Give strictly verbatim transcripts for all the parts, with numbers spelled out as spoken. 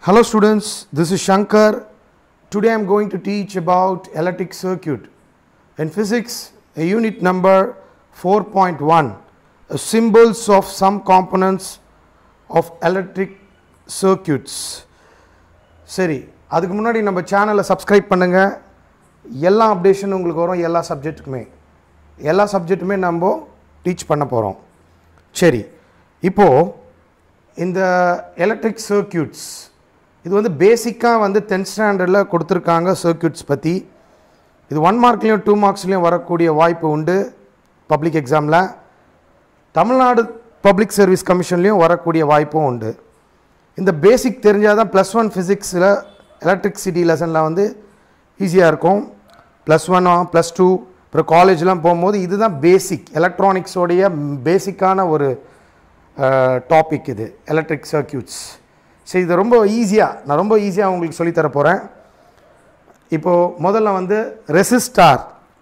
Hello students, this is Shankar. Today I am going to teach about electric circuit. In physics, a unit number four point one, symbols of some components of electric circuits. சரி, அதுக்கு முன்னாடி நம்ம சேனலை subscribe பண்ணுங்க. எல்லா updation உங்களுக்கு வரும் எல்லா சப்ஜெக்ட்டுக்குமே. எல்லா சப்ஜெக்ட்டுமே நம்ம டீச் பண்ண போறோம். சரி, இப்போ இந்த எலக்ட்ரிக் சர்க்யூட்ஸ் இது வந்து பேசிக்காக வந்து டென்த் ஸ்டாண்டர்டில் கொடுத்துருக்காங்க சர்க்யூட்ஸ் பற்றி. இது ஒன் மார்க்லேயும் டூ மார்க்ஸ்லேயும் வரக்கூடிய வாய்ப்பு உண்டு பப்ளிக் எக்ஸாமில். தமிழ்நாடு பப்ளிக் சர்வீஸ் கமிஷன்லேயும் வரக்கூடிய வாய்ப்பும் உண்டு. இந்த பேசிக் தெரிஞ்சால் தான் ப்ளஸ் ஒன் ஃபிசிக்ஸில் எலக்ட்ரிக்சிட்டி லெசனில் வந்து ஈஸியாக இருக்கும். ப்ளஸ் ஒன்னா ப்ளஸ் டூ அப்புறம் காலேஜ்லாம் போகும்போது இதுதான் பேசிக் எலக்ட்ரானிக்ஸோடைய பேசிக்கான ஒரு டாபிக் இது எலக்ட்ரிக் சர்க்யூட்ஸ். சரி, இது ரொம்ப ஈஸியாக நான் ரொம்ப ஈஸியாக உங்களுக்கு சொல்லித்தர போகிறேன். இப்போது முதல்ல வந்து ரெசிஸ்டார்.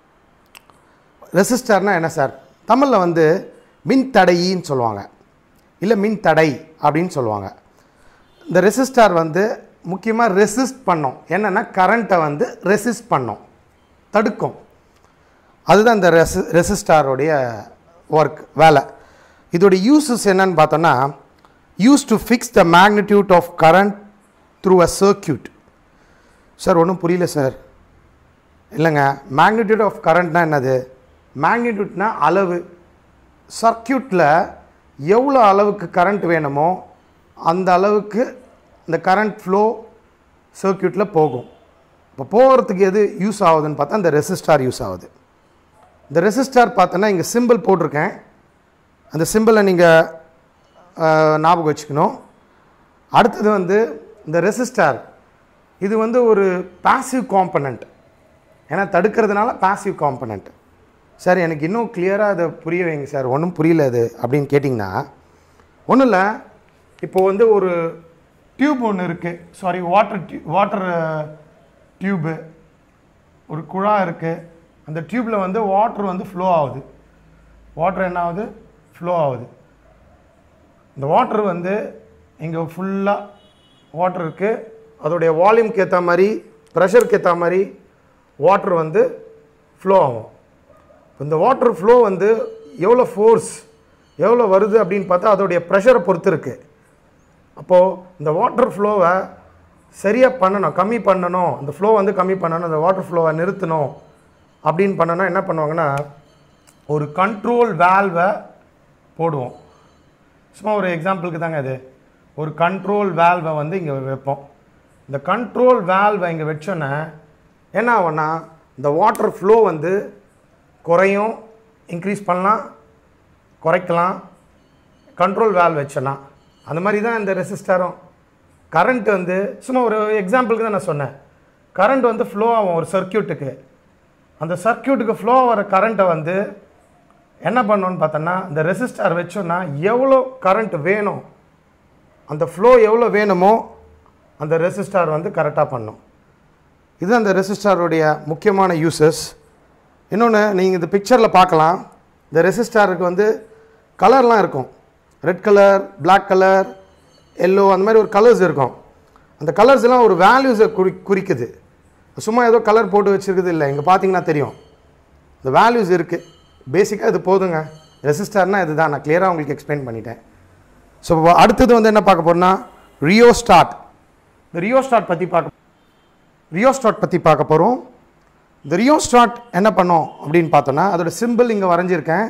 ரெசிஸ்டார்னால் என்ன சார்? தமிழில் வந்து மின்தடையின்னு சொல்லுவாங்க, இல்லை மின்தடை அப்படின்னு சொல்லுவாங்க. இந்த ரெசிஸ்டார் வந்து முக்கியமாக ரெசிஸ்ட் பண்ணோம். என்னென்னா கரண்ட்டை வந்து ரெசிஸ்ட் பண்ணோம், தடுக்கும். அதுதான் இந்த ரெசி ரெசிஸ்டாரோடைய ஒர்க் வேலை. இதோடைய யூஸஸ் என்னன்னு பார்த்தோன்னா, used to fix the magnitude of current through a circuit. Sir ஒன்றும் புரியல சார். இல்லைங்க, மேக்னிடியூட் ஆஃப் கரண்ட்னா என்னது? மேக்னிடியூட்னா அளவு. சர்க்யூட்டில் எவ்வளோ அளவுக்கு கரண்ட் வேணுமோ அந்த அளவுக்கு இந்த கரண்ட் ஃப்ளோ சர்க்யூட்டில் போகும். இப்போ போகிறதுக்கு எது யூஸ் ஆகுதுன்னு பார்த்தா இந்த ரெசிஸ்டார் யூஸ் ஆகுது. இந்த ரெசிஸ்டார் பார்த்தோன்னா இங்கே சிம்பிள் போட்டிருக்கேன். அந்த சிம்பிளை நீங்கள் ஞாபகம் வச்சுக்கணும். அடுத்தது வந்து இந்த ரெசிஸ்டார் இது வந்து ஒரு பாசிவ் காம்பனண்ட். ஏன்னா தடுக்கிறதுனால பாசிவ் காம்பனண்ட். சார் எனக்கு இன்னும் கிளியராக அதை புரிய வைங்க சார், ஒன்றும் புரியல அது அப்படின்னு கேட்டிங்கன்னா, ஒன்றும் இல்லை. இப்போது வந்து ஒரு டியூப் ஒன்று இருக்குது, sorry water tube water tube ஒரு குழா இருக்குது. அந்த டியூப்பில் வந்து வாட்டர் வந்து ஃப்ளோ ஆகுது. வாட்டர் என்ன ஆகுது? ஃப்ளோ ஆகுது. இந்த வாட்டர் வந்து இங்கே ஃபுல்லாக வாட்டர் இருக்குது. அதோடைய வால்யூம்க்கு ஏற்ற மாதிரி ப்ரெஷருக்கு ஏற்ற மாதிரி வாட்டர் வந்து ஃப்ளோ ஆகும். இந்த வாட்டர் ஃப்ளோ வந்து எவ்வளோ ஃபோர்ஸ் எவ்வளோ வருது அப்படின்னு பார்த்தா அதோடைய ப்ரெஷரை பொறுத்து இருக்குது. அப்போது இந்த வாட்டர் ஃப்ளோவை சரியாக பண்ணணும், கம்மி பண்ணணும், இந்த ஃப்ளோ வந்து கம்மி பண்ணணும், இந்த வாட்டர் ஃப்ளோவை நிறுத்தணும் அப்படின்னு பண்ணனா என்ன பண்ணுவாங்கன்னா, ஒரு கண்ட்ரோல் வேல்வை போடுவோம். சும்மா ஒரு எக்ஸாம்பிளுக்கு தாங்க இது. ஒரு கண்ட்ரோல் வேல்வை வந்து இங்கே வைப்போம். இந்த கண்ட்ரோல் வேல்வை இங்கே வச்சோன்னே என்ன ஆகும்னா, இந்த வாட்டர் ஃப்ளோ வந்து குறையும், இன்க்ரீஸ் பண்ணலாம், குறைக்கலாம். கண்ட்ரோல் வேல்வ் வச்சோன்னா அந்த மாதிரி தான் இந்த ரெசிஸ்டாரும். கரண்ட் வந்து சும்மா ஒரு எக்ஸாம்பிளுக்கு தான் நான் சொன்னேன். கரண்ட் வந்து ஃப்ளோ ஆகும் ஒரு சர்க்யூட்டுக்கு. அந்த சர்க்யூட்டுக்கு ஃப்ளோ ஆகிற கரண்ட்டை வந்து என்ன பண்ணோன்னு பார்த்தோன்னா, இந்த ரெசிஸ்டார் வச்சோன்னா எவ்வளோ கரண்ட் வேணும், அந்த ஃப்ளோ எவ்வளோ வேணுமோ அந்த ரெசிஸ்டார் வந்து கரெக்டாக பண்ணும். இது அந்த ரெசிஸ்டாருடைய முக்கியமான யூசஸ். இன்னொன்று நீங்கள் இந்த பிக்சரில் பார்க்கலாம். இந்த ரெசிஸ்டாருக்கு வந்து கலர்லாம் இருக்கும். Red colour, black colour, yellow, அந்த மாதிரி ஒரு கலர்ஸ் இருக்கும். அந்த கலர்ஸ் எல்லாம் ஒரு வேல்யூஸை குறி குறிக்குது சும்மா ஏதோ கலர் போட்டு வச்சுருக்குது இல்லை. இங்கே பார்த்தீங்கன்னா தெரியும் இந்த வேல்யூஸ் இருக்குது. பேசிக்காக இது போதுங்க. ரெசிஸ்டார்னால் இது தான். நான் கிளியராக உங்களுக்கு எக்ஸ்பிளைன் பண்ணிட்டேன். ஸோ அடுத்தது வந்து என்ன பார்க்க போகிறோம்னா, ரியோஸ்டாட். இந்த ரியோஸ்டாட் பற்றி பார்க்க ரியோஸ்டாட் பற்றி பார்க்க போகிறோம். இந்த ரியோஸ்டாட் என்ன பண்ணோம் அப்படின்னு பார்த்தோன்னா, அதோட சிம்பிள் இங்கே வரைஞ்சிருக்கேன்.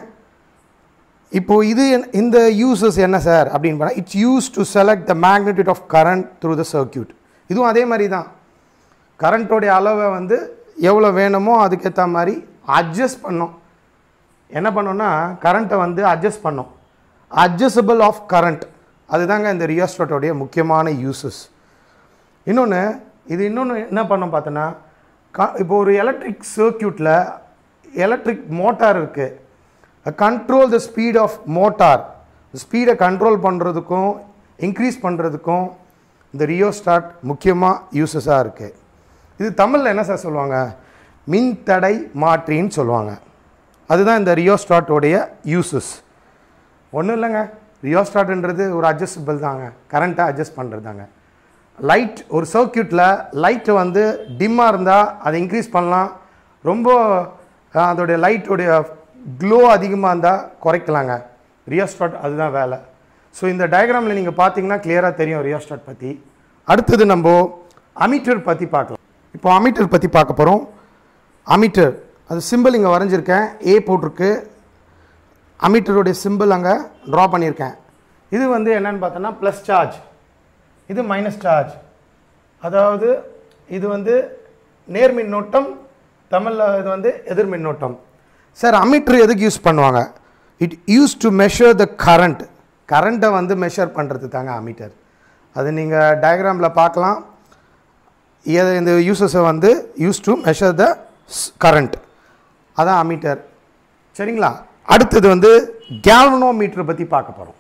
இப்போது இது இந்த யூசஸ் என்ன சார் அப்படின்னு பார்த்தா, it's used to select the magnitude of current through the circuit. இதுவும் அதே மாதிரி தான். கரண்ட்டோடைய அளவை வந்து எவ்வளோ வேணுமோ அதுக்கேற்ற மாதிரி அட்ஜஸ்ட் பண்ணோம். என்ன பண்ணோன்னா, கரண்ட்டை வந்து அட்ஜஸ்ட் பண்ணோம். அட்ஜஸ்டபிள் ஆஃப் கரண்ட், அதுதாங்க இந்த ரியோஸ்டாட்டோடைய முக்கியமான யூசஸ். இன்னொன்று இது இன்னொன்று என்ன பண்ணோம் பார்த்தோன்னா, க இப்போ ஒரு எலக்ட்ரிக் சர்க்யூட்டில் எலக்ட்ரிக் மோட்டார் இருக்குது. Control the speed of motor. ஸ்பீடை கண்ட்ரோல் பண்ணுறதுக்கும் இன்க்ரீஸ் பண்ணுறதுக்கும் இந்த ரியோஸ்டாட் முக்கியமாக யூசஸாக இருக்குது. இது தமிழில் என்ன சார் சொல்லுவாங்க? மின்தடை மாற்றின்னு சொல்லுவாங்க. அதுதான் இந்த ரியோஸ்டாட்டோடைய யூசஸ். ஒன்றும் இல்லைங்க, ரியோஸ்டாட்ன்றது ஒரு அட்ஜஸ்டபிள் தாங்க, கரண்ட்டை அட்ஜஸ்ட் பண்ணுறது தாங்க. லைட் ஒரு சர்க்யூட்டில் லைட்டு வந்து டிம்மாக இருந்தால் அதை இன்க்ரீஸ் பண்ணலாம், ரொம்ப அதோடைய லைட்டோடைய க்ளோ அதிகமாக இருந்தால் குறைக்கலாங்க. ரியோஸ்டாட் அதுதான் வேலை. ஸோ இந்த டயக்ராமில் நீங்கள் பார்த்தீங்கன்னா கிளியராக தெரியும் ரியோஸ்டாட் பற்றி. அடுத்தது நம்ம அமீட்டர் பற்றி பார்க்கலாம். இப்போ அமீட்டர் பற்றி பார்க்க போகிறோம். அமீட்டர் அது சிம்பிள் இங்கே வரைஞ்சிருக்கேன், ஏ போட்டிருக்கு. அமீட்டருடைய சிம்பிள் அங்கே ட்ரா பண்ணியிருக்கேன். இது வந்து என்னன்னு பார்த்தோன்னா ப்ளஸ் சார்ஜ், இது மைனஸ் சார்ஜ். அதாவது இது வந்து நேர் மின்னோட்டம், தமிழில் இது வந்து எதிர் மின்னோட்டம். சார் அமீட்டர் எதுக்கு யூஸ் பண்ணுவாங்க? It use to measure the current. கரண்ட்டை வந்து மெஷர் பண்ணுறது தாங்க அமீட்டர். அது நீங்கள் டயக்ராமில் பார்க்கலாம். இந்த யூசஸை வந்து used to measure the current, அதான் அமீட்டர். சரிங்களா? அடுத்தது வந்து கேல்வனோமீட்டர் பற்றி பார்க்க போகிறோம்.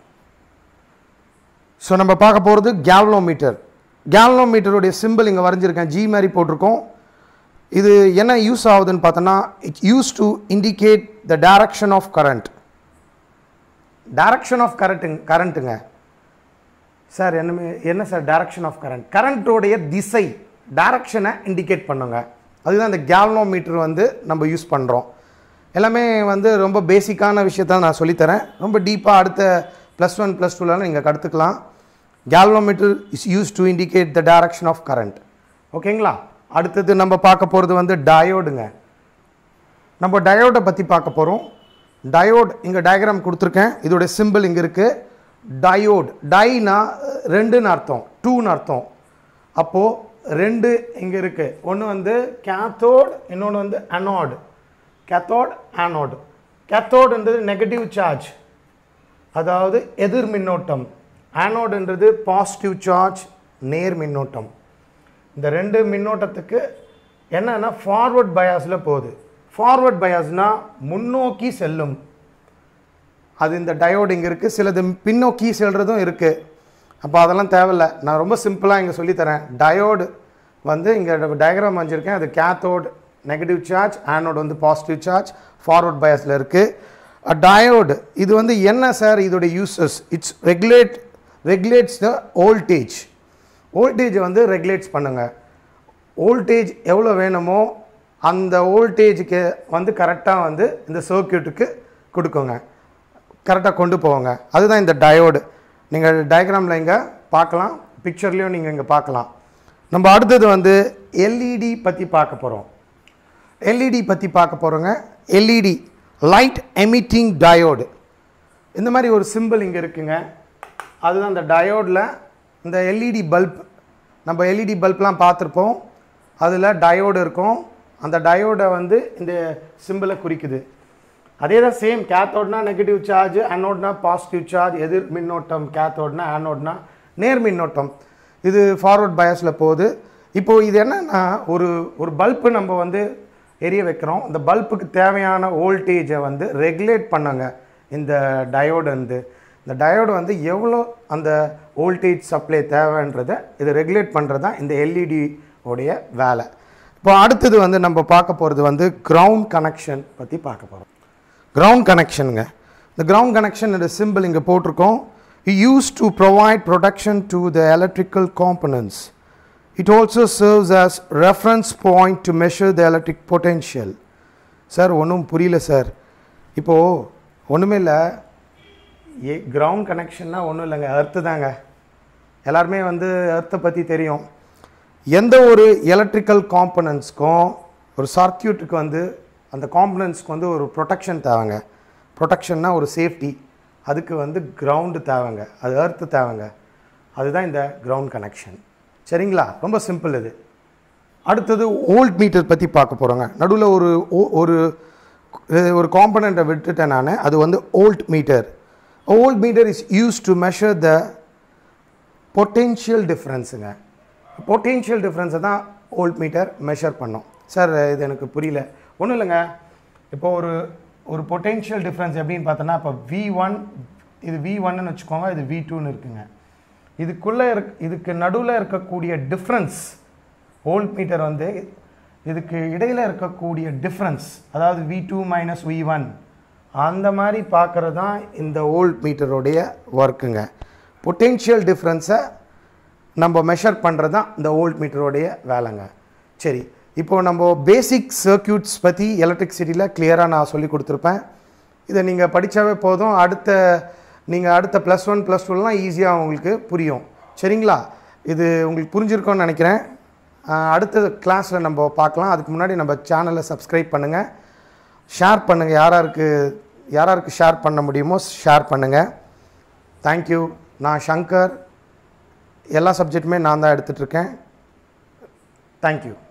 ஸோ நம்ம பார்க்க போகிறது கேல்வனோமீட்டர். கேல்வனோமீட்டருடைய சிம்பிள் இங்கே வரைஞ்சிருக்கேன், ஜி மாதிரி போட்டிருக்கோம். இது என்ன யூஸ் ஆகுதுன்னு பார்த்தோன்னா it use to indicate the direction of current. Direction of கரண்ட்டுங்க கரண்ட்டுங்க சார் என்ன என்ன சார் டைரக்ஷன் ஆஃப் கரண்ட்? கரண்ட்டோடைய திசை, டைரக்ஷனை இண்டிகேட் பண்ணுங்க. அதுதான் இந்த கேல்வனோமீட்டர் வந்து நம்ம யூஸ் பண்ணுறோம். எல்லாமே வந்து ரொம்ப பேசிக்கான விஷயத்த நான் சொல்லித்தரேன். ரொம்ப டீப்பாக அடுத்த ப்ளஸ் ஒன் ப்ளஸ் டூலாம் நீங்கள் கற்றுக்கலாம். Galvanometer is use to indicate the direction of current. ஓகேங்களா? அடுத்தது நம்ம பார்க்க போகிறது வந்து டயோடுங்க. நம்ம டயோடை பற்றி பார்க்க போகிறோம். டயோட் இங்கே டயக்ராம் கொடுத்துருக்கேன், இதோடைய சிம்பிள் இங்கே இருக்குது. டயோட், டைனா ரெண்டுன்னு அர்த்தம், டூன்னு அர்த்தம். அப்போது ரெண்டு இங்கே இருக்குது. ஒன்று வந்து கேத்தோட், இன்னொன்று வந்து அனோடு. Cathode anode. கேத்தோடுன்றது நெகட்டிவ் சார்ஜ், அதாவது எதிர் மின்னோட்டம். ஆனோடுன்றது பாசிட்டிவ் சார்ஜ், நேர் மின்னோட்டம். இந்த ரெண்டு மின்னோட்டத்துக்கு என்னன்னா ஃபார்வர்ட் பயாஸில் போகுது. ஃபார்வர்ட் பயாஸ்னால் முன்னோக்கி செல்லும். அது இந்த டயோடு இங்கே இருக்குது. சிலது பின்னோக்கி செல்றதும் இருக்குது. அப்போ அதெல்லாம் தேவையில்லை, நான் ரொம்ப சிம்பிளாக இங்கே சொல்லித்தரேன். டயோடு வந்து இங்கே டயக்ராம் வரைஞ்சிருக்கேன். அது கேத்தோடு நெகட்டிவ் சார்ஜ், ஆனோடு வந்து பாசிட்டிவ் சார்ஜ், ஃபார்வர்ட் பயாஸில் இருக்குது. டயோடு இது வந்து என்ன சார் இதோடைய uses? It's regulate regulates the voltage. வோல்டேஜை வந்து ரெகுலேட்ஸ் பண்ணுங்கள். வோல்டேஜ் எவ்வளோ வேணுமோ அந்த வோல்டேஜுக்கு வந்து கரெக்டாக வந்து இந்த சர்க்யூட்டுக்கு கொடுக்குங்க, கரெக்டாக கொண்டு போவாங்க. அதுதான் இந்த டயோடு. நீங்கள் டயக்ராமில் இங்கே பார்க்கலாம், பிக்சர்லேயும் நீங்கள் இங்கே பார்க்கலாம். நம்ம அடுத்தது வந்து எல்இடி பற்றி பார்க்க போகிறோம். எல்இடி பற்றி பார்க்க போகிறோங்க. LED light emitting diode. இந்த மாதிரி ஒரு சிம்பிள் இங்கே இருக்குங்க. அதுதான் இந்த டயோடில் இந்த எல்இடி பல்ப். நம்ம எல்இடி பல்ப்லாம் பார்த்துருப்போம், அதில் டயோடு இருக்கும். அந்த டயோடை வந்து இந்த சிம்பிளை குறிக்குது. அதே தான் சேம். கேத்தோட்னா நெகட்டிவ் சார்ஜ், ஆனோட்னா பாசிட்டிவ் சார்ஜ், எதிர் மின்னோட்டம். கேத்தோட்னா ஆனோட்னா நேர் மின்னோட்டம். இது ஃபார்வர்ட் பயாஸில் போகுது. இப்போது இது என்னென்னா ஒரு ஒரு பல்பு நம்ம வந்து எரிய வைக்கிறோம். இந்த பல்புக்கு தேவையான வோல்டேஜை வந்து ரெகுலேட் பண்ணுங்க இந்த டயோடு. வந்து இந்த டயோடு வந்து எவ்வளோ அந்த வோல்டேஜ் சப்ளை தேவைன்றதை இதை ரெகுலேட் பண்ணுறது தான் இந்த எல்இடி உடைய வேலை. இப்போ அடுத்தது வந்து நம்ம பார்க்க போகிறது வந்து கிரவுண்ட் கனெக்ஷன் பற்றி பார்க்க போகிறோம். கிரவுண்ட் கனெக்ஷனுங்க. இந்த கிரவுண்ட் கனெக்ஷன் இந்த சிம்பிள் இங்கே போட்டிருக்கோம். It use to provide protection to the electrical components. It also serves as reference point to measure the electric potential. Sir ஒன்றும் புரியல சார். இப்போது ஒன்றுமே இல்லை, ஏ கிரவுண்ட் கனெக்ஷன்னா ஒன்றும் இல்லைங்க, எர்த்து தாங்க. எல்லாருமே வந்து எர்த்தை பற்றி தெரியும். எந்த ஒரு எலக்ட்ரிக்கல் காம்பனன்ட்ஸ்க்கும் ஒரு சர்க்யூட்டுக்கு வந்து அந்த காம்பனன்ட்ஸ்க்கு வந்து ஒரு ப்ரொடெக்ஷன் தேவைங்க. ப்ரொடெக்ஷன்னா ஒரு சேஃப்டி, அதுக்கு வந்து கிரவுண்டு தேவைங்க, அது எர்த்து தேவைங்க. அதுதான் இந்த கிரவுண்ட் கனெக்ஷன். சரிங்களா? ரொம்ப சிம்பிள் இது. அடுத்தது வோல்ட் மீட்டர் பற்றி பார்க்க போகிறோங்க. நடுவில் ஒரு ஒரு ஒரு காம்பனண்ட்டை விட்டுட்டேன் நான், அது வந்து volt meter. Volt meter is use to measure the potential டிஃப்ரென்ஸுங்க. பொட்டென்ஷியல் டிஃப்ரென்ஸை தான் வோல்ட் மீட்டர் மெஷர் பண்ணோம். சார் இது எனக்கு புரியல. ஒன்றும் இல்லைங்க, இப்போ ஒரு ஒரு பொட்டென்ஷியல் டிஃப்ரென்ஸ் எப்படின்னு பார்த்தோன்னா, இப்போ வி ஒன் இது வி ஒன்னு வச்சுக்கோங்க, இது வி டூன்னு இருக்குங்க. இதுக்குள்ளே இருக் இதுக்கு நடுவில் இருக்கக்கூடிய டிஃப்ரென்ஸ் வோல்ட் மீட்டர் வந்து இதுக்கு இடையில் இருக்கக்கூடிய டிஃப்ரென்ஸ், அதாவது V two minus V one, அந்த மாதிரி பார்க்குறது தான் இந்த வோல்ட் மீட்டருடைய ஒர்க்குங்க. பொட்டென்ஷியல் டிஃப்ரென்ஸை நம்ம மெஷர் பண்ணுறது தான் இந்த வோல்ட் மீட்டரோடைய வேலைங்க. சரி, இப்போது நம்ம பேசிக் சர்க்யூட்ஸ் பற்றி எலக்ட்ரிசிட்டியில் கிளியராக நான் சொல்லி கொடுத்துருப்பேன். இதை நீங்கள் படித்தாவே போதும். அடுத்த நீங்கள் அடுத்த ப்ளஸ் ஒன் ப்ளஸ் டூலாம் ஈஸியாக உங்களுக்கு புரியும். சரிங்களா? இது உங்களுக்கு புரிஞ்சிருக்கோன்னு நினைக்கிறேன். அடுத்த கிளாஸில் நம்ம பார்க்கலாம். அதுக்கு முன்னாடி நம்ம சேனலை சப்ஸ்கிரைப் பண்ணுங்கள், ஷேர் பண்ணுங்கள். யாராருக்கு யாராருக்கு ஷேர் பண்ண முடியுமோ ஷேர் பண்ணுங்கள். தேங்க்யூ. நான் சங்கர். எல்லா சப்ஜெக்ட்டுமே நான் தான் எடுத்துகிட்ருக்கேன். தேங்க்யூ.